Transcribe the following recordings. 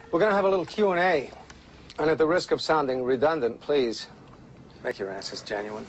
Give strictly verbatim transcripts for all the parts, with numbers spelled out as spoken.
We're going to have a little Q and A. And at the risk of sounding redundant, please make your answers genuine.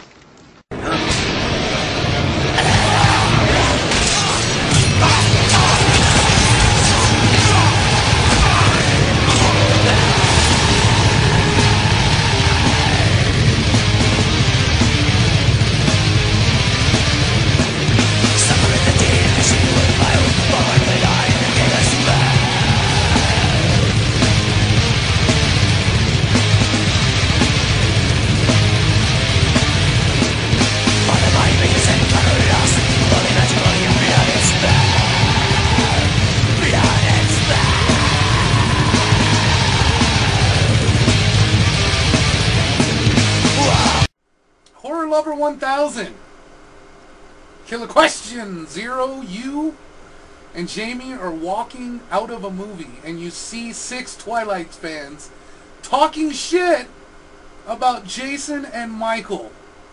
Lover one thousand. Killer question. Zero, you and Jamie are walking out of a movie and you see six Twilight fans talking shit about Jason and Michael.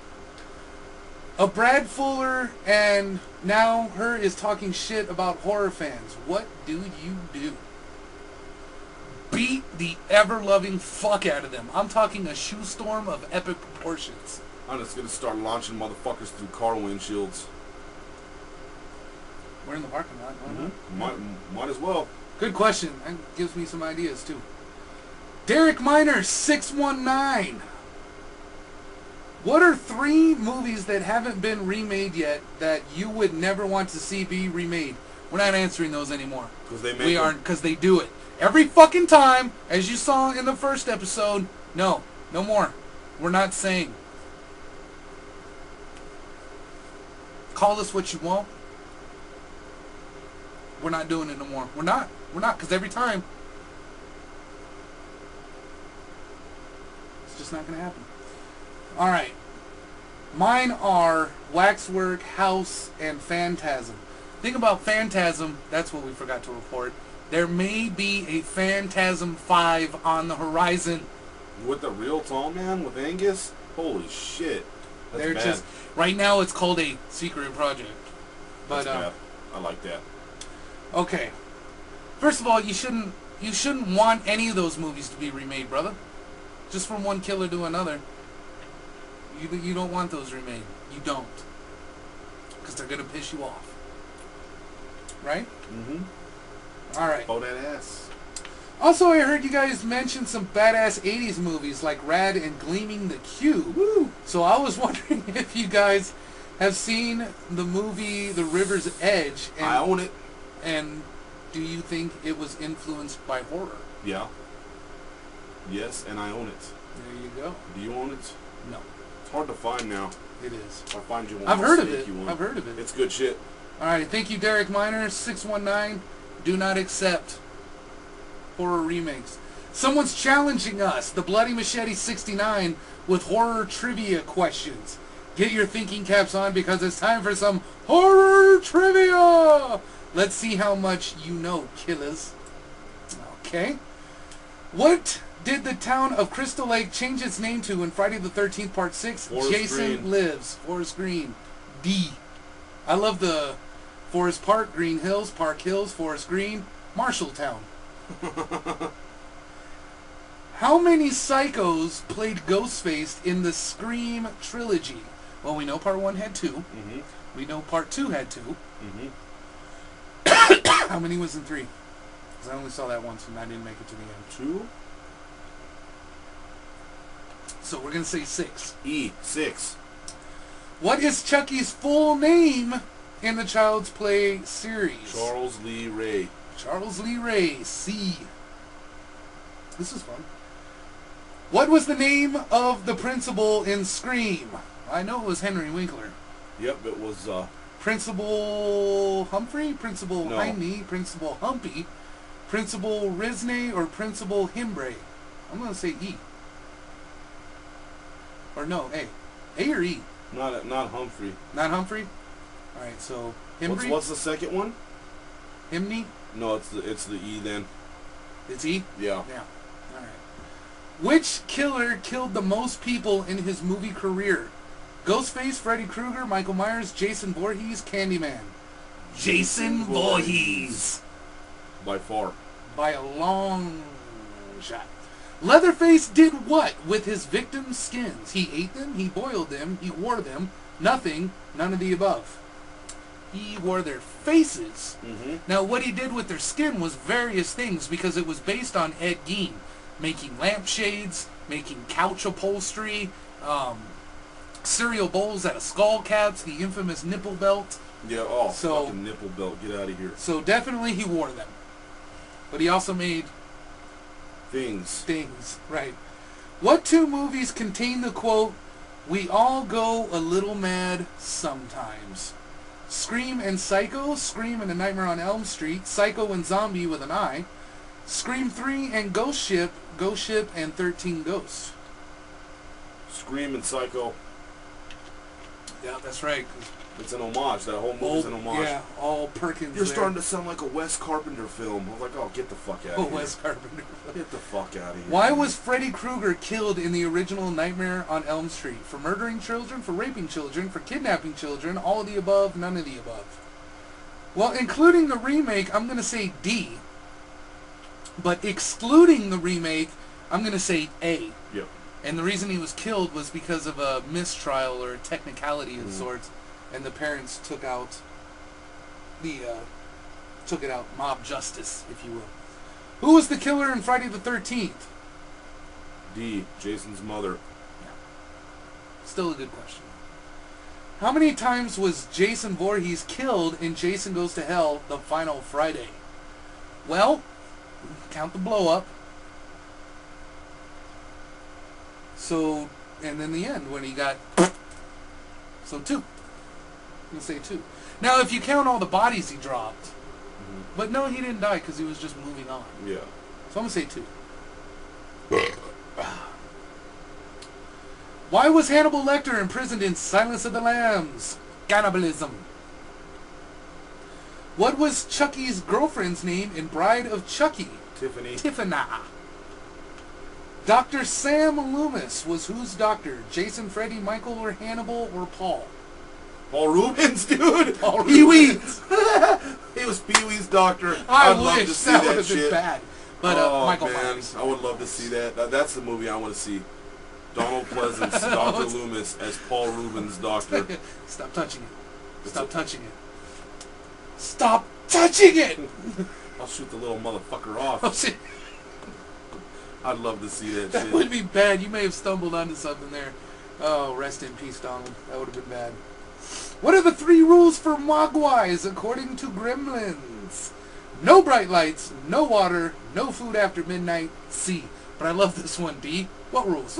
A Brad Fuller and now her is talking shit about horror fans. What do you do? Beat the ever-loving fuck out of them. I'm talking a shoe storm of epic proportions. I'm just gonna start launching motherfuckers through car windshields. We're in the parking lot. Mm-hmm. Might, might as well. Good question. That gives me some ideas too. Derek Miner six one nine. What are three movies that haven't been remade yet that you would never want to see be remade? We're not answering those anymore. Because they make We them. aren't, because they do it every fucking time, as you saw in the first episode. No, no more. We're not saying. Call us what you want. We're not doing it no more. We're not. We're not, because every time it's just not going to happen. Alright. Mine are Waxwork, House, and Phantasm. Think about Phantasm. That's what we forgot to report. There may be a Phantasm five on the horizon. With the real tall man with Angus? Holy shit. That's They're bad. just right now it's called a secret project. But That's uh, bad. I like that. Okay. First of all, you shouldn't you shouldn't want any of those movies to be remade, brother. Just from one killer to another. You you don't want those remade. You don't. Because they're gonna piss you off. Right? Mm-hmm. Alright. Oh, that ass. Also, I heard you guys mention some badass eighties movies like Rad and Gleaming the Cube. Woo! So I was wondering if you guys have seen the movie The River's Edge. And, I own it. And do you think it was influenced by horror? Yeah. Yes, and I own it. There you go. Do you own it? No. It's hard to find now. It is. If I find you one, I've I'll heard of snake it. you one. I've heard of it. It's good shit. Alright, thank you, Derek Miner, six one nine. Do not accept horror remakes. Someone's challenging us, the Bloody Machete sixty-nine, with horror trivia questions. Get your thinking caps on because it's time for some horror trivia! Let's see how much you know, killers. Okay. What did the town of Crystal Lake change its name to in Friday the thirteenth Part six? Forest Jason Green. Lives. Forest Green. D. I love the Forest Park, Green Hills, Park Hills, Forest Green, Marshalltown. How many psychos played Ghostface in the Scream trilogy? Well, we know Part one had two. Mm-hmm. We know Part two had two. Mm-hmm. How many was in three? Because I only saw that once and I didn't make it to the end. Two? So we're going to say six. E. Six. What is Chucky's full name in the Child's Play series? Charles Lee Ray. Charles Lee Ray. C. This is fun. What was the name of the principal in Scream? I know it was Henry Winkler. Yep, it was, uh... Principal Humphrey? Principal No. Jaime? Principal Humpy? Principal Risney? Or Principal Himbre? I'm going to say E. Or no, A. A or E? Not not Humphrey. Not Humphrey? Alright, so Himbre? What's, what's the second one? Himney? No, it's the it's the E then. It's E? Yeah. Yeah. Alright. Which killer killed the most people in his movie career? Ghostface, Freddy Krueger, Michael Myers, Jason Voorhees, Candyman. Jason Voorhees. By far. by a long shot. Leatherface did what with his victims' skins? He ate them, he boiled them, he wore them, nothing, none of the above. He wore their faces. Mm-hmm. Now, what he did with their skin was various things because it was based on Ed Gein, making lampshades, making couch upholstery, um, cereal bowls out of skull caps, the infamous nipple belt. Yeah, oh, So- fucking nipple belt. Get out of here. So definitely he wore them. But he also made Things. things, right. What two movies contain the quote, "We all go a little mad sometimes"? Scream and Psycho, Scream and A Nightmare on Elm Street, Psycho and Zombie with an I, Scream three and Ghost Ship, Ghost Ship and thirteen Ghosts. Scream and Psycho. Yeah, that's right. 'Cause It's an homage. That whole movie's an homage. Yeah, all Perkins You're there. starting to sound like a Wes Carpenter film. I was like, oh, get the fuck out Oh, of here. Wes Carpenter. Get the fuck out of here. Why was Freddy Krueger killed in the original Nightmare on Elm Street? For murdering children, for raping children, for kidnapping children, all of the above, none of the above. Well, including the remake, I'm going to say D. But excluding the remake, I'm going to say A. Yep. And the reason he was killed was because of a mistrial or a technicality of Mhm. sorts, and the parents took out the uh, took it out, mob justice, if you will. Who was the killer in Friday the thirteenth? D. Jason's mother. Still a good question. How many times was Jason Voorhees killed in Jason Goes to Hell: The Final Friday? Well, count the blow up. So, and then the end when he got. So two. I'm gonna say two. Now, if you count all the bodies he dropped, Mm-hmm. but no, he didn't die because he was just moving on. Yeah. So I'm gonna say two. Why was Hannibal Lecter imprisoned in Silence of the Lambs? Cannibalism. What was Chucky's girlfriend's name in Bride of Chucky? Tiffany. Tiffany. Doctor Sam Loomis was whose doctor? Jason, Freddy, Michael, or Hannibal, or Paul? Paul Rubens, dude. Paul Pee-wee. Rubens. He was Pee-wee's doctor. I I'd love wish to see that that, would have been shit. bad. But uh, oh, Michael man. Myers. I would love to see that. that. That's the movie I want to see. Donald Pleasance, Doctor Loomis as Paul Rubens' doctor. Stop touching it. It's Stop a- touching it. Stop touching it! I'll shoot the little motherfucker off. Oh, shit. I'd love to see that, That shit. would be bad. You may have stumbled onto something there. Oh, rest in peace, Donald. That would have been bad. What are the three rules for Mogwais according to Gremlins? No bright lights, no water, no food after midnight, C. But I love this one, D. What rules?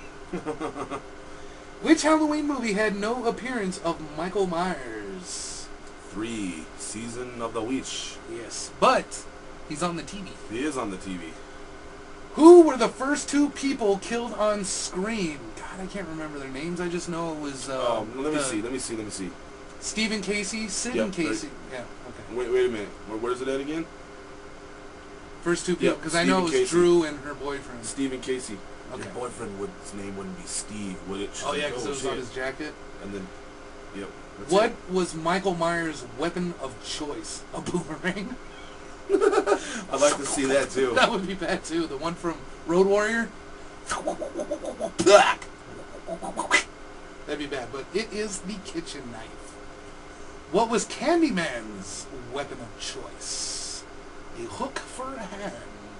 Which Halloween movie had no appearance of Michael Myers? Three. Season of the Witch. Yes, but he's on the T V. He is on the T V. Who were the first two people killed on Scream? God, I can't remember their names. I just know it was. Uh, Um, let me the- see. Let me see. Let me see. Stephen Casey, Sid Yep, and Casey. Yeah, okay. Wait, wait a minute. Where, where's it at again? First two people, Yep, because I know it was Stephen Casey. Drew and her boyfriend. Stephen Casey. Okay. Your boyfriend would his name wouldn't be Steve, would it? She's Oh like, yeah, because it was on shit. his jacket. And then, yep. that's What it. was Michael Myers' weapon of choice? A boomerang? I'd like to see that too. That would be bad too. The one from Road Warrior. That'd be bad, but it is the kitchen knife. What was Candyman's weapon of choice? A hook for a hand.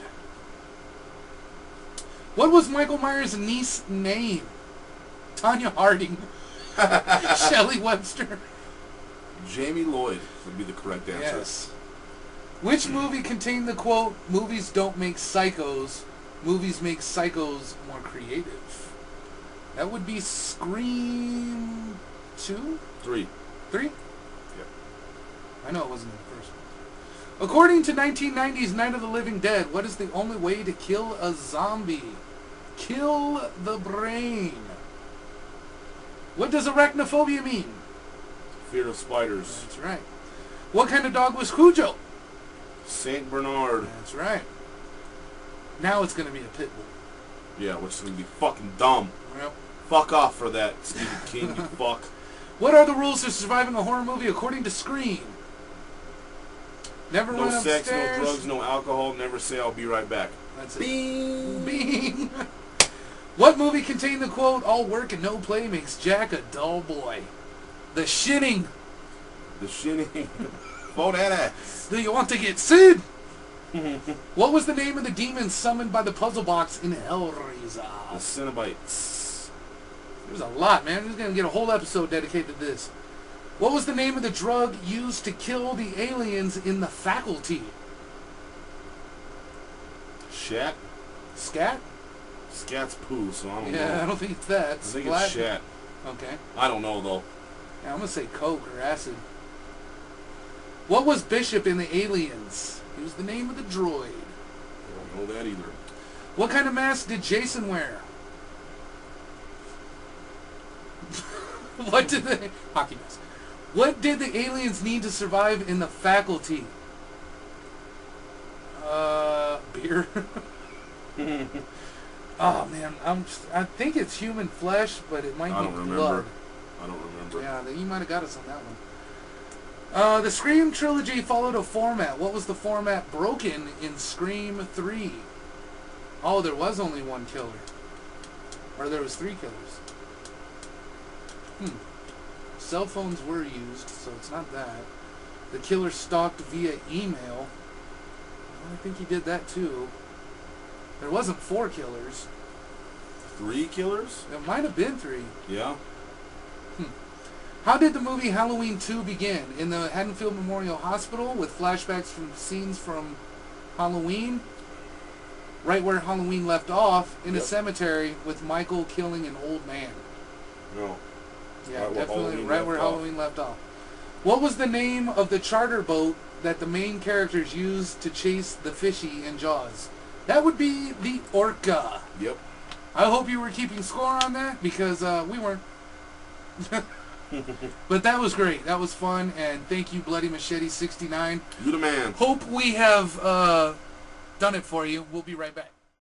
What was Michael Myers' niece's name? Tanya Harding. Shelley Webster. Jamie Lloyd would be the correct answer. Yes. Which movie contained the quote, "Movies don't make psychos, movies make psychos more creative"? That would be Scream two? Three. Three? Yep. I know it wasn't in the first one. According to nineteen ninety's Night of the Living Dead, what is the only way to kill a zombie? Kill the brain. What does arachnophobia mean? Fear of spiders. That's right. What kind of dog was Cujo? Saint Bernard. That's right. Now it's going to be a pit bull. Yeah, which is gonna be fucking dumb. Well, Fuck off for that, Stephen King. You fuck. what are the rules to surviving a horror movie according to Scream? Never No run sex, upstairs. no drugs, no alcohol. Never say I'll be right back. That's it. Bing. Bing. What movie contained the quote, "All work and no play makes Jack a dull boy"? The Shining. The Shining. Fold that ass. Do you want to get sued? What was the name of the demon summoned by the puzzle box in Hellraiser? The Cenobites. There's a lot, man. We're going to get a whole episode dedicated to this. What was the name of the drug used to kill the aliens in The Faculty? Shat. Scat? Scat's poo, so I don't Yeah, know. I don't think it's that. I think Splat. it's Shat. Okay. I don't know, though. Yeah, I'm going to say Coke or acid. What was Bishop in the Aliens? He was the name of the droid. I don't know that either. What kind of mask did Jason wear? What did the... Hockey mask. What did the aliens need to survive in The Faculty? Uh, beer. Oh man, I'm. Just, I think it's human flesh, but it might I be don't remember. blood. I don't remember. Yeah, you might have got us on that one. Uh, the Scream trilogy followed a format. What was the format broken in Scream three? Oh, there was only one killer, or there was three killers. Hmm. Cell phones were used, so it's not that. The killer stalked via email. Well, I think he did that too. There wasn't four killers. Three killers? It might have been three. Yeah. Hmm. How did the movie Halloween two begin? In the Haddonfield Memorial Hospital with flashbacks from scenes from Halloween? Right where Halloween left off, in Yep. a cemetery with Michael killing an old man. No. Yeah, Right where definitely Halloween right left where off. Halloween left off. What was the name of the charter boat that the main characters used to chase the fishy in Jaws? That would be the Orca. Yep. I hope you were keeping score on that, because uh, we weren't. But that was great. That was fun, and thank you, Bloody Machete sixty-nine. You the man. Hope we have uh, done it for you. We'll be right back.